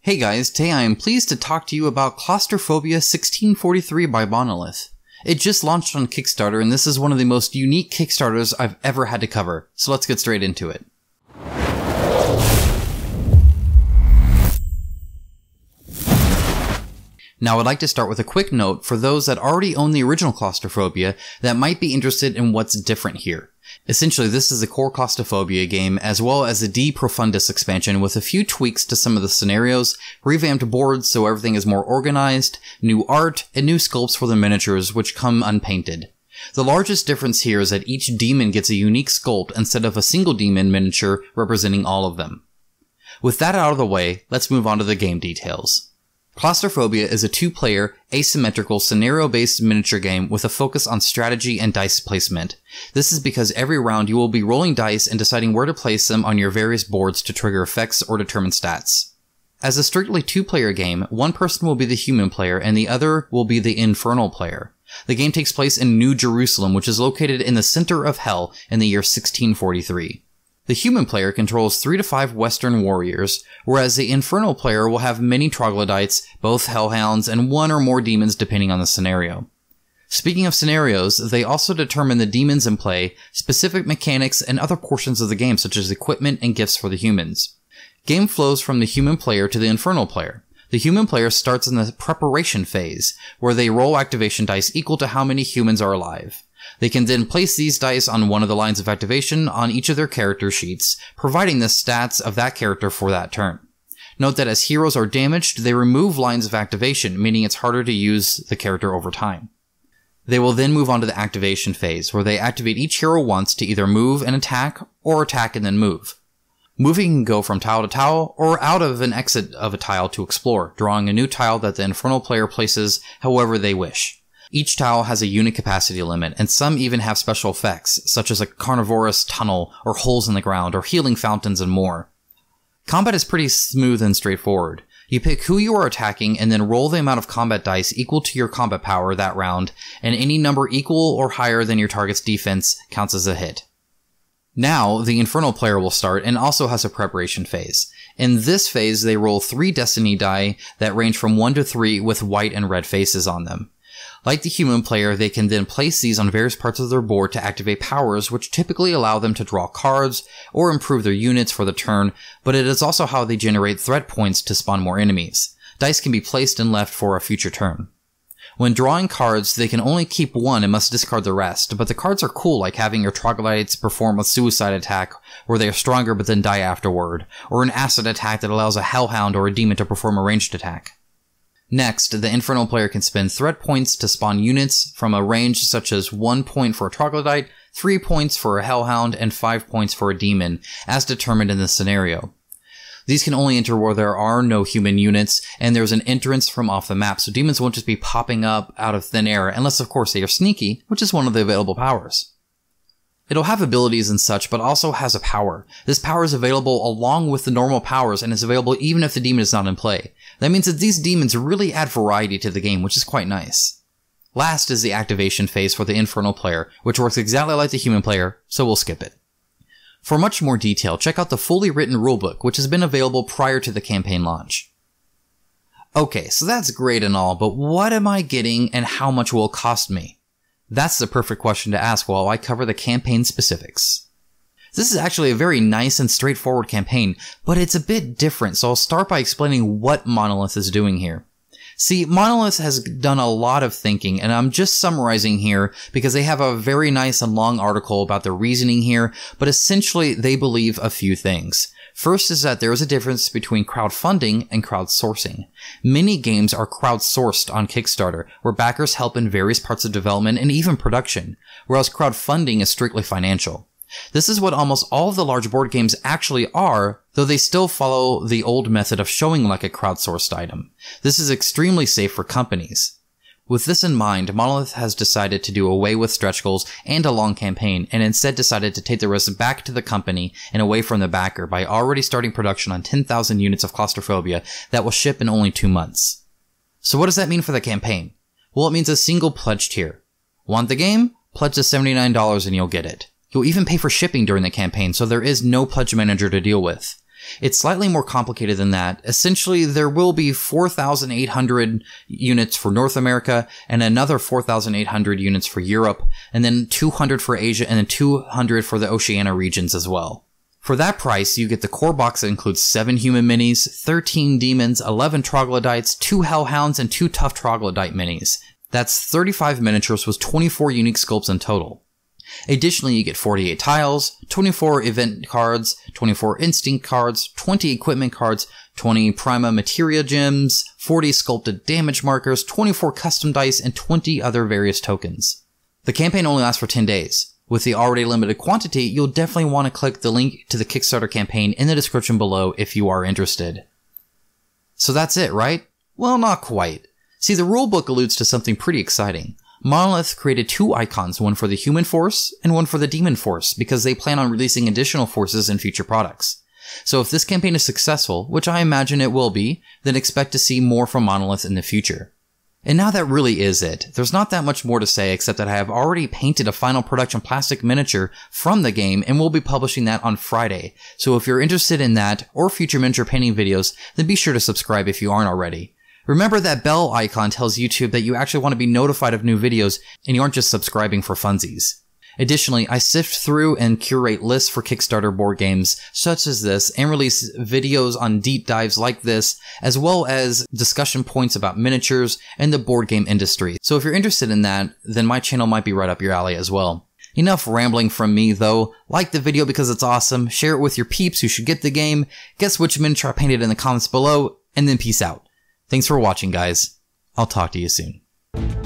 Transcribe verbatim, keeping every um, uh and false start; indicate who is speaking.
Speaker 1: Hey guys, today I am pleased to talk to you about Claustrophobia sixteen forty-three by Monolith. It just launched on Kickstarter, and this is one of the most unique Kickstarters I've ever had to cover, so let's get straight into it. Now I'd like to start with a quick note for those that already own the original Claustrophobia that might be interested in what's different here. Essentially, this is a core Claustrophobia game, as well as a De Profundis expansion with a few tweaks to some of the scenarios, revamped boards so everything is more organized, new art, and new sculpts for the miniatures, which come unpainted. The largest difference here is that each demon gets a unique sculpt instead of a single demon miniature representing all of them. With that out of the way, let's move on to the game details. Claustrophobia is a two-player, asymmetrical, scenario-based miniature game with a focus on strategy and dice placement. This is because every round you will be rolling dice and deciding where to place them on your various boards to trigger effects or determine stats. As a strictly two-player game, one person will be the human player and the other will be the infernal player. The game takes place in New Jerusalem, which is located in the center of Hell in the year sixteen forty-three. The human player controls three to five Western warriors, whereas the infernal player will have many troglodytes, both hellhounds, and one or more demons depending on the scenario. Speaking of scenarios, they also determine the demons in play, specific mechanics, and other portions of the game such as equipment and gifts for the humans. Game flows from the human player to the infernal player. The human player starts in the preparation phase, where they roll activation dice equal to how many humans are alive. They can then place these dice on one of the lines of activation on each of their character sheets, providing the stats of that character for that turn. Note that as heroes are damaged, they remove lines of activation, meaning it's harder to use the character over time. They will then move on to the activation phase, where they activate each hero once to either move and attack, or attack and then move. Moving can go from tile to tile, or out of an exit of a tile to explore, drawing a new tile that the infernal player places however they wish. Each tile has a unit capacity limit, and some even have special effects, such as a carnivorous tunnel, or holes in the ground, or healing fountains, and more. Combat is pretty smooth and straightforward. You pick who you are attacking, and then roll the amount of combat dice equal to your combat power that round, and any number equal or higher than your target's defense counts as a hit. Now, the infernal player will start, and also has a preparation phase. In this phase, they roll three destiny die that range from one to three with white and red faces on them. Like the human player, they can then place these on various parts of their board to activate powers, which typically allow them to draw cards or improve their units for the turn, but it is also how they generate threat points to spawn more enemies. Dice can be placed and left for a future turn. When drawing cards, they can only keep one and must discard the rest, but the cards are cool, like having your troglodytes perform a suicide attack where they are stronger but then die afterward, or an acid attack that allows a hellhound or a demon to perform a ranged attack. Next, the infernal player can spend threat points to spawn units from a range such as one point for a troglodyte, three points for a hellhound, and five points for a demon, as determined in the scenario. These can only enter where there are no human units, and there's an entrance from off the map, so demons won't just be popping up out of thin air, unless of course they are sneaky, which is one of the available powers. It'll have abilities and such, but also has a power. This power is available along with the normal powers, and is available even if the demon is not in play. That means that these demons really add variety to the game, which is quite nice. Last is the activation phase for the infernal player, which works exactly like the human player, so we'll skip it. For much more detail, check out the fully written rulebook, which has been available prior to the campaign launch. Okay, so that's great and all, but what am I getting and how much will it cost me? That's the perfect question to ask while I cover the campaign specifics. This is actually a very nice and straightforward campaign, but it's a bit different, so I'll start by explaining what Monolith is doing here. See, Monolith has done a lot of thinking, and I'm just summarizing here because they have a very nice and long article about their reasoning here, but essentially they believe a few things. First is that there is a difference between crowdfunding and crowdsourcing. Many games are crowdsourced on Kickstarter, where backers help in various parts of development and even production, whereas crowdfunding is strictly financial. This is what almost all of the large board games actually are, though they still follow the old method of showing like a crowdsourced item. This is extremely safe for companies. With this in mind, Monolith has decided to do away with stretch goals and a long campaign, and instead decided to take the risk back to the company and away from the backer by already starting production on ten thousand units of Claustrophobia that will ship in only two months. So what does that mean for the campaign? Well, it means a single pledge tier. Want the game? Pledge the seventy-nine dollars and you'll get it. You'll even pay for shipping during the campaign, so there is no pledge manager to deal with. It's slightly more complicated than that. Essentially, there will be four thousand eight hundred units for North America and another four thousand eight hundred units for Europe, and then two hundred for Asia and then two hundred for the Oceania regions as well. For that price, you get the core box that includes seven human minis, thirteen demons, eleven troglodytes, two hellhounds, and two tough troglodyte minis. That's thirty-five miniatures with twenty-four unique sculpts in total. Additionally, you get forty-eight tiles, twenty-four event cards, twenty-four instinct cards, twenty equipment cards, twenty prima materia gems, forty sculpted damage markers, twenty-four custom dice, and twenty other various tokens. The campaign only lasts for ten days. With the already limited quantity, you'll definitely want to click the link to the Kickstarter campaign in the description below if you are interested. So that's it, right? Well, not quite. See, the rulebook alludes to something pretty exciting. Monolith created two icons, one for the human force and one for the demon force, because they plan on releasing additional forces in future products. So if this campaign is successful, which I imagine it will be, then expect to see more from Monolith in the future. And now that really is it. There's not that much more to say except that I have already painted a final production plastic miniature from the game and will be publishing that on Friday. So if you're interested in that or future miniature painting videos, then be sure to subscribe if you aren't already. Remember that bell icon tells YouTube that you actually want to be notified of new videos and you aren't just subscribing for funsies. Additionally, I sift through and curate lists for Kickstarter board games such as this and release videos on deep dives like this, as well as discussion points about miniatures and the board game industry. So if you're interested in that, then my channel might be right up your alley as well. Enough rambling from me though. Like the video because it's awesome, share it with your peeps who should get the game, guess which miniature I painted in the comments below, and then peace out. Thanks for watching, guys. I'll talk to you soon.